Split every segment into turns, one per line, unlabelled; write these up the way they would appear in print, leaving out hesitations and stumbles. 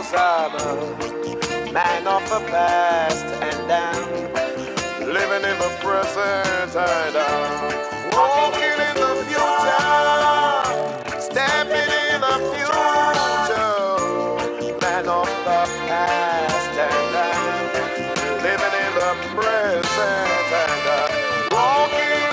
SAMO, man of the past and down, living in the present and walking in the future, stepping in the future, man of the past and down, living in the present and walking.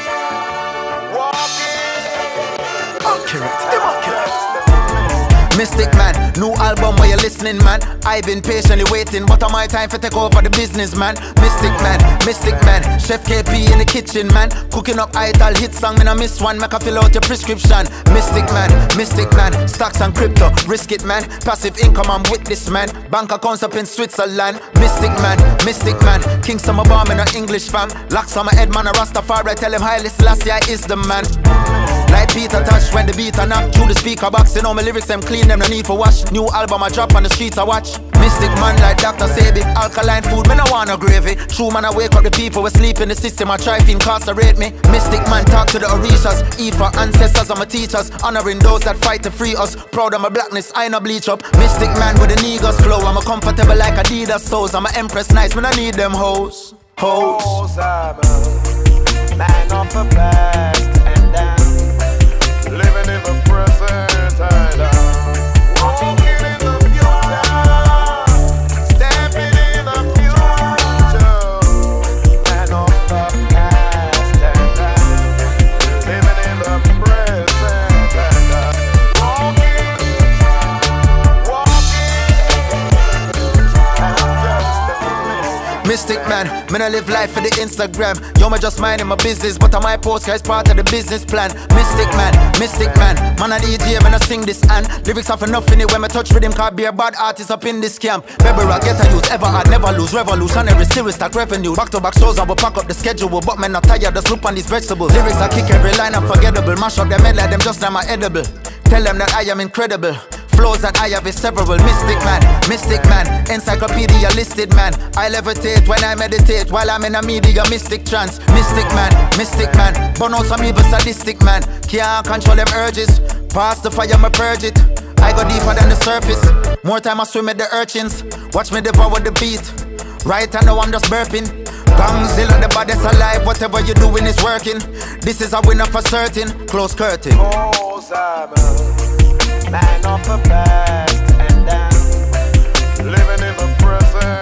Mystik Man, new album where you listening, man. I've been patiently waiting, but on my time for take over the business, man. Mystik Man, Chef KP in the kitchen, man. Cooking up idol hit song, man, I miss one, make I fill out your prescription. Mystik Man, stocks and crypto, risk it, man. Passive income, I'm with this, man. Bank accounts up in Switzerland. Mystik Man, King Summer Bomb in an English fam. Locks on my head, man, a Rastafari, tell him Haile Selassie is the man. Like Peter Tosh when the beat a knock through the speaker box. You know my lyrics them clean, them no need for wash. New album I drop on the streets I watch. Mystik Man like Dr. Sabi. Alkaline food, me no want no gravy. True man I wake up the people we sleep in the system. I try to incarcerate me. Mystik Man talk to the Orishas. Eat for ancestors and my teachers. Honoring those that fight to free us. Proud of my blackness, I no bleach up. Mystik Man with the niggas flow. I'm a comfortable like Adidas toes. I'm a empress nice, man I need them hoes.
SAMO, man of the past and down, living in the present and walking in the future, stepping in the future, man of the past and living in the present and walking.
Mystik Man, me no live life for the Instagram. Yo, me just minding my business, but on my post, guys, part of the business plan. Mystik Man, man a DJ, man I sing this and lyrics have enough in it when me touch rhythm, cause be a bad artist up in this camp. Bebble, Ghetto use, ever hard, never lose, revolutionary series, stack revenue. Back to back shows, I will pack up the schedule, but man not tired, just look on these vegetables. Lyrics I kick every line unforgettable, mash up them head like them just like my edible. Tell them that I am incredible. Flows that I have is several. Mystik Man, encyclopedia listed man. I levitate when I meditate while I'm in a media mystic trance. Mystik Man, burn out some evil sadistic man. Can't control them urges. Pass the fire, me purge it. I go deeper than the surface. More time I swim with the urchins. Watch me devour the beat. Right I know I'm just burping. Gongzilla, the baddest alive. Whatever you're doing is working. This is a winner for certain. Close curtain.
SAMO, man of the past and down, living in the present.